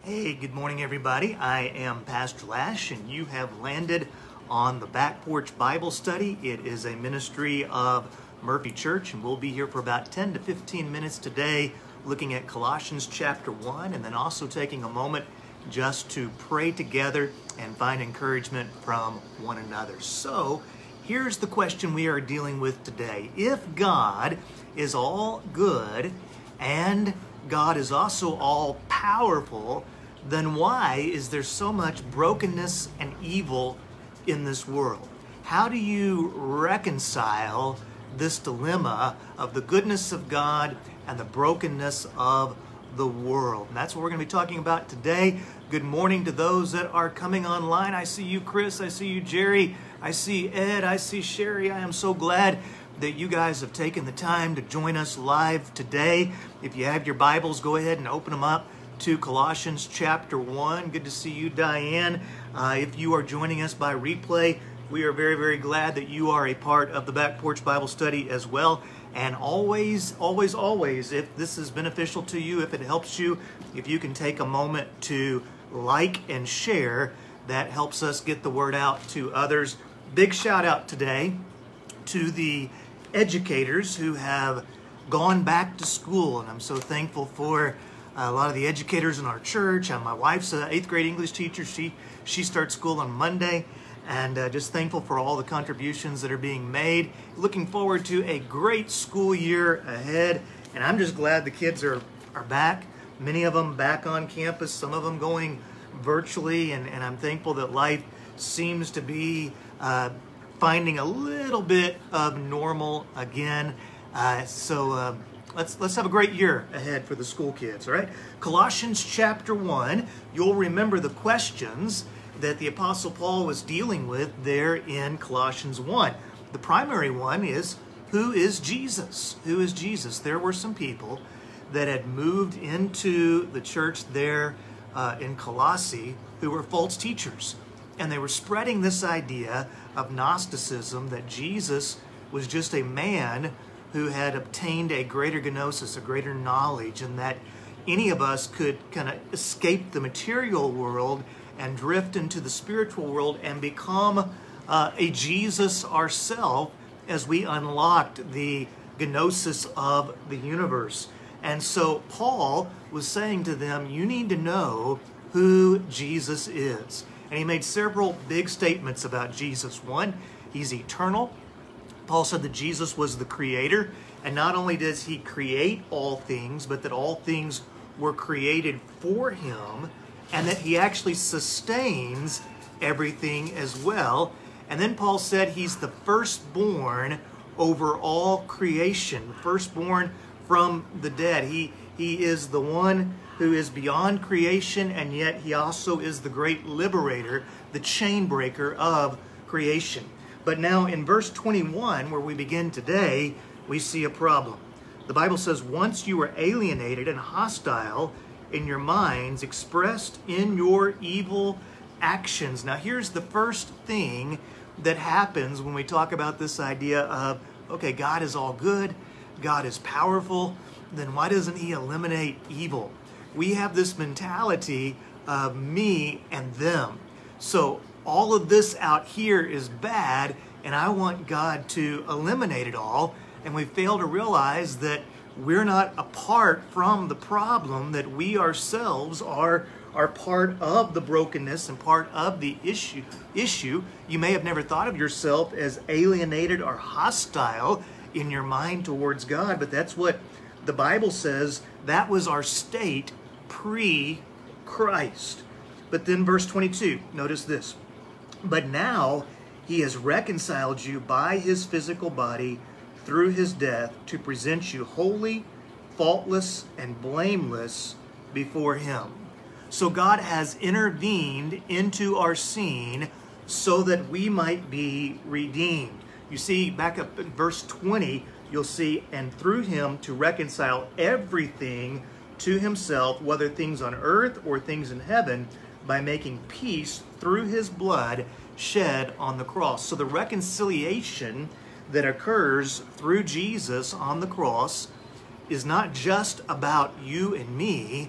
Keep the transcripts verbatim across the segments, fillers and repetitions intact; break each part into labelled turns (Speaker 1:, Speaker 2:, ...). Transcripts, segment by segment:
Speaker 1: Hey, good morning, everybody. I am Pastor Lash, and you have landed on the Back Porch Bible Study. It is a ministry of Murphy Church, and we'll be here for about ten to fifteen minutes today looking at Colossians chapter one, and then also taking a moment just to pray together and find encouragement from one another. So, here's the question we are dealing with today. If God is all good and God is also all powerful, then why is there so much brokenness and evil in this world? How do you reconcile this dilemma of the goodness of God and the brokenness of the world? And that's what we're going to be talking about today. Good morning to those that are coming online. I see you, Chris. I see you, Jerry. I see Ed. I see Sherry. I am so glad that you guys have taken the time to join us live today. If you have your Bibles, go ahead and open them up to Colossians chapter one. Good to see you, Diane. Uh, if you are joining us by replay, we are very, very glad that you are a part of the Back Porch Bible Study as well. And always, always, always, if this is beneficial to you, if it helps you, if you can take a moment to like and share, that helps us get the word out to others. Big shout out today to the educators who have gone back to school, and I'm so thankful for a lot of the educators in our church. Uh, my wife's an eighth grade English teacher. She she starts school on Monday, and uh, just thankful for all the contributions that are being made. Looking forward to a great school year ahead, and I'm just glad the kids are, are back. Many of them back on campus, some of them going virtually, and, and I'm thankful that life seems to be uh, finding a little bit of normal again. Uh, so uh, let's let's have a great year ahead for the school kids, all right? Colossians chapter one, you'll remember the questions that the Apostle Paul was dealing with there in Colossians one. The primary one is, who is Jesus? Who is Jesus? There were some people that had moved into the church there uh, in Colossae who were false teachers. And they were spreading this idea of Gnosticism, that Jesus was just a man who had obtained a greater gnosis, a greater knowledge, and that any of us could kind of escape the material world and drift into the spiritual world and become uh, a Jesus ourselves as we unlocked the gnosis of the universe. And so Paul was saying to them, you need to know who Jesus is. And he made several big statements about Jesus. One, he's eternal. Paul said that Jesus was the creator. And not only does he create all things, but that all things were created for him, and that he actually sustains everything as well. And then Paul said he's the firstborn over all creation, firstborn from the dead. He, he is the one who is beyond creation, and yet he also is the great liberator, the chain breaker of creation. But now in verse twenty-one, where we begin today, we see a problem. The Bible says, once you were alienated and hostile in your minds, expressed in your evil actions. Now here's the first thing that happens when we talk about this idea of, okay, God is all good, God is powerful, then why doesn't he eliminate evil? We have this mentality of me and them. So all of this out here is bad, and I want God to eliminate it all. And we fail to realize that we're not apart from the problem, that we ourselves are, are part of the brokenness and part of the issue. issue. You may have never thought of yourself as alienated or hostile in your mind towards God, but that's what the Bible says. That was our state pre-Christ. But then verse twenty-two, notice this. But now he has reconciled you by his physical body through his death to present you holy, faultless, and blameless before him. So God has intervened into our scene so that we might be redeemed. You see, back up in verse twenty, you'll see, and through him to reconcile everything to himself, whether things on earth or things in heaven, by making peace through his blood shed on the cross. So the reconciliation that occurs through Jesus on the cross is not just about you and me,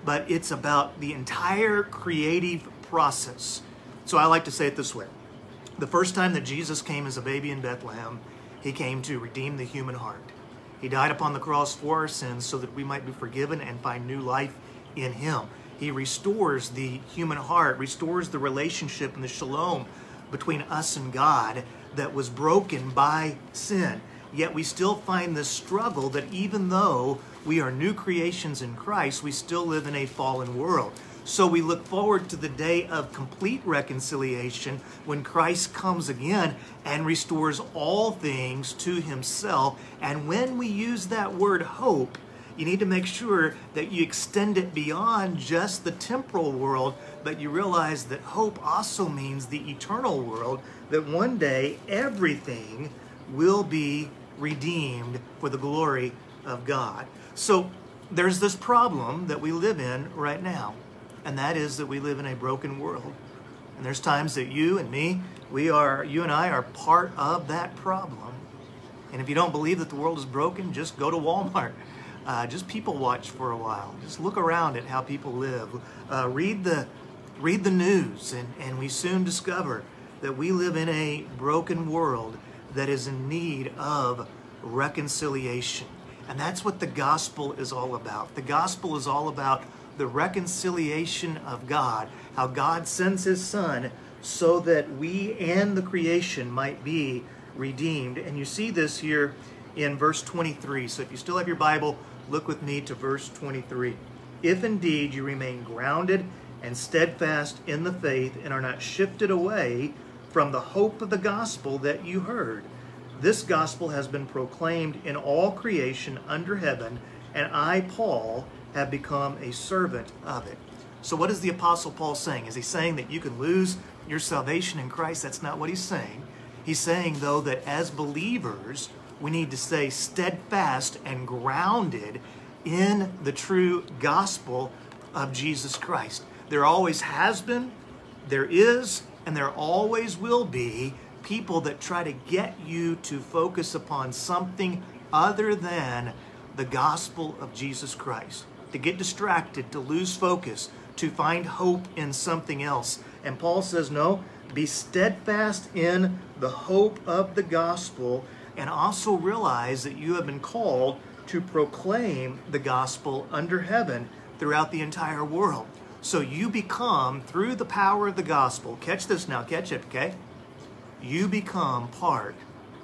Speaker 1: but it's about the entire creative process. So I like to say it this way. The first time that Jesus came as a baby in Bethlehem, he came to redeem the human heart. He died upon the cross for our sins so that we might be forgiven and find new life in him. He restores the human heart, restores the relationship and the shalom between us and God that was broken by sin. Yet we still find this struggle that even though we are new creations in Christ, we still live in a fallen world. So we look forward to the day of complete reconciliation when Christ comes again and restores all things to himself. And when we use that word hope, you need to make sure that you extend it beyond just the temporal world, but you realize that hope also means the eternal world, that one day everything will be redeemed for the glory of God. So there's this problem that we live in right now, and that is that we live in a broken world. And there's times that you and me, we are, you and I are part of that problem. And if you don't believe that the world is broken, just go to Walmart. Uh, just people watch for a while. Just look around at how people live. Uh, read the read the news, and, and we soon discover that we live in a broken world that is in need of reconciliation. And that's what the gospel is all about. The gospel is all about the reconciliation of God, how God sends his son so that we and the creation might be redeemed. And you see this here in verse twenty-three. So if you still have your Bible, look with me to verse twenty-three. If indeed you remain grounded and steadfast in the faith and are not shifted away from the hope of the gospel that you heard. This gospel has been proclaimed in all creation under heaven, and I, Paul, have become a servant of it. So what is the Apostle Paul saying? Is he saying that you can lose your salvation in Christ? That's not what he's saying. He's saying, though, that as believers, we need to stay steadfast and grounded in the true gospel of Jesus Christ. There always has been, there is, and there always will be people that try to get you to focus upon something other than the gospel of Jesus Christ, to get distracted, to lose focus, to find hope in something else. And Paul says, no, be steadfast in the hope of the gospel, and also realize that you have been called to proclaim the gospel under heaven throughout the entire world. So you become, through the power of the gospel, catch this now, catch it, okay? You become part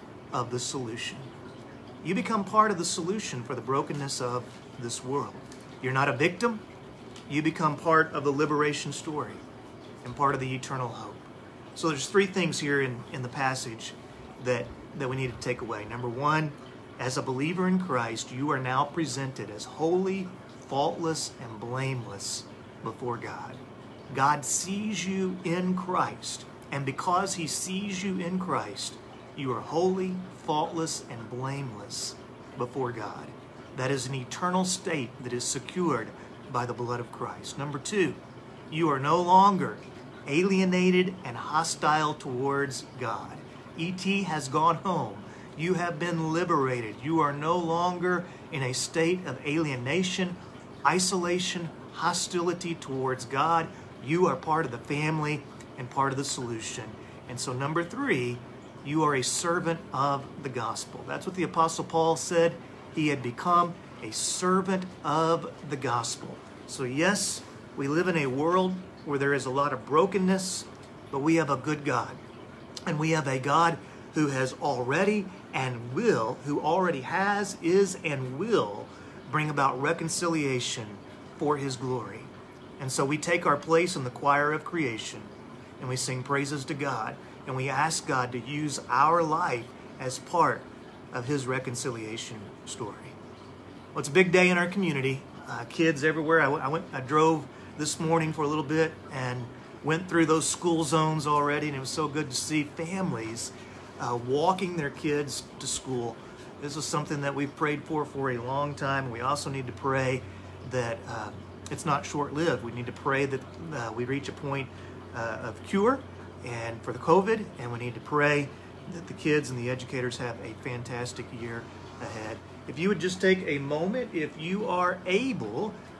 Speaker 1: of the solution. You become part of the solution for the brokenness of this world. You're not a victim. You become part of the liberation story and part of the eternal hope. So there's three things here in, in the passage that, that we need to take away. Number one, as a believer in Christ, you are now presented as holy, faultless, and blameless before God. God sees you in Christ, and because he sees you in Christ, you are holy, faultless, and blameless before God. That is an eternal state that is secured by the blood of Christ. Number two, you are no longer alienated and hostile towards God. E T has gone home. You have been liberated. You are no longer in a state of alienation, isolation, hostility towards God. You are part of the family and part of the solution. And so number three, you are a servant of the gospel. That's what the Apostle Paul said. He had become a servant of the gospel. So yes, we live in a world where there is a lot of brokenness, but we have a good God. And we have a God who has already and will, who already has, is, and will bring about reconciliation for his glory. And so we take our place in the choir of creation, and we sing praises to God, and we ask God to use our life as part of his reconciliation story. Well, it's a big day in our community. Uh, kids everywhere. I, I went. I drove this morning for a little bit and went through those school zones already, and it was so good to see families uh, walking their kids to school. This is something that we've prayed for for a long time. We also need to pray that uh, it's not short-lived. We need to pray that uh, we reach a point uh, of cure and for the COVID, and we need to pray that the kids and the educators have a fantastic year ahead. If you would just take a moment, if you are able,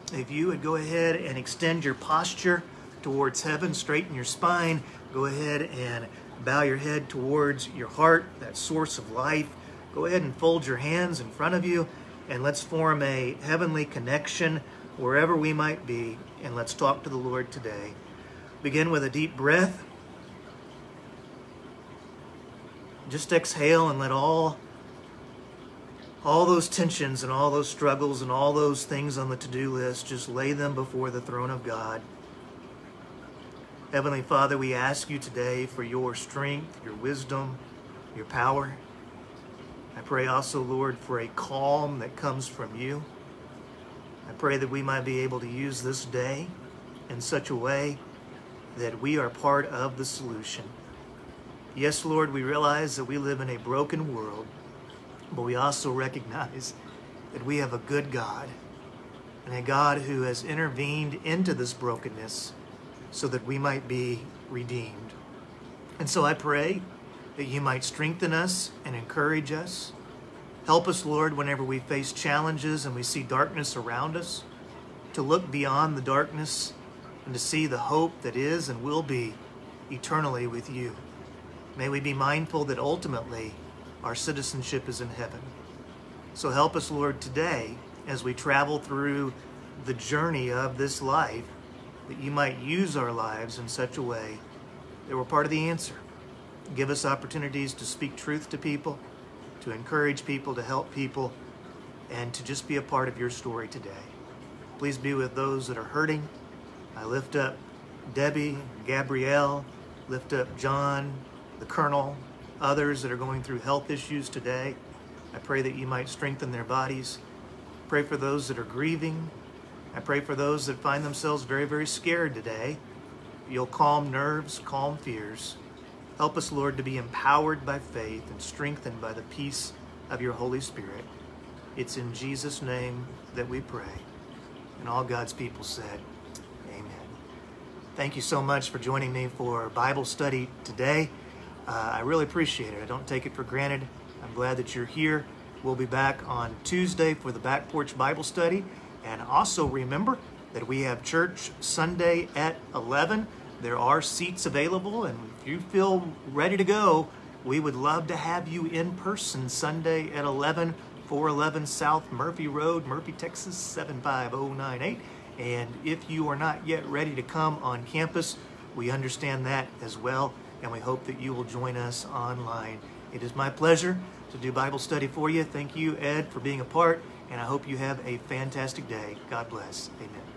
Speaker 1: if you would go ahead and extend your posture towards heaven, straighten your spine, go ahead and bow your head towards your heart, that source of life. Go ahead and fold your hands in front of you, and let's form a heavenly connection wherever we might be, and let's talk to the Lord today. Begin with a deep breath. Just exhale and let all all those tensions and all those struggles and all those things on the to-do list, just lay them before the throne of God. Heavenly Father, we ask you today for your strength, your wisdom, your power. I pray also, Lord, for a calm that comes from you. I pray that we might be able to use this day in such a way that we are part of the solution. Yes, Lord, we realize that we live in a broken world, but we also recognize that we have a good God, and a God who has intervened into this brokenness so that we might be redeemed. And so I pray that you might strengthen us and encourage us. Help us, Lord, whenever we face challenges and we see darkness around us, to look beyond the darkness and to see the hope that is and will be eternally with you. May we be mindful that ultimately our citizenship is in heaven. So help us, Lord, today as we travel through the journey of this life, that you might use our lives in such a way that we're part of the answer. Give us opportunities to speak truth to people, to encourage people, to help people, and to just be a part of your story today. Please be with those that are hurting. I lift up Debbie, Gabrielle, lift up John, the Colonel, others that are going through health issues today. I pray that you might strengthen their bodies. Pray for those that are grieving. I pray for those that find themselves very, very scared today. You'll calm nerves, calm fears. Help us, Lord, to be empowered by faith and strengthened by the peace of your Holy Spirit. It's in Jesus' name that we pray. And all God's people said, amen. Thank you so much for joining me for Bible study today. Uh, I really appreciate it. I don't take it for granted. I'm glad that you're here. We'll be back on Tuesday for the Back Porch Bible Study. And also remember that we have church Sunday at eleven. There are seats available, and if you feel ready to go, we would love to have you in person Sunday at eleven, four eleven South Murphy Road, Murphy, Texas, seven five zero nine eight. And if you are not yet ready to come on campus, we understand that as well, and we hope that you will join us online. It is my pleasure to do Bible study for you. Thank you, Ed, for being a part, and I hope you have a fantastic day. God bless. Amen.